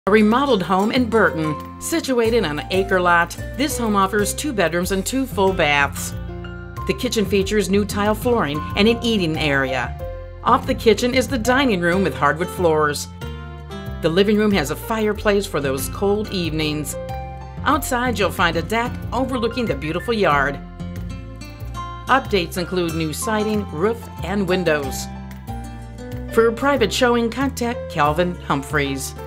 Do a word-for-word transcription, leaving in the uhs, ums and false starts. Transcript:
A remodeled home in Burton. Situated on an acre lot, this home offers two bedrooms and two full baths. The kitchen features new tile flooring and an eating area. Off the kitchen is the dining room with hardwood floors. The living room has a fireplace for those cold evenings. Outside, you'll find a deck overlooking the beautiful yard. Updates include new siding, roof, and windows. For a private showing, contact Calvin Humphreys.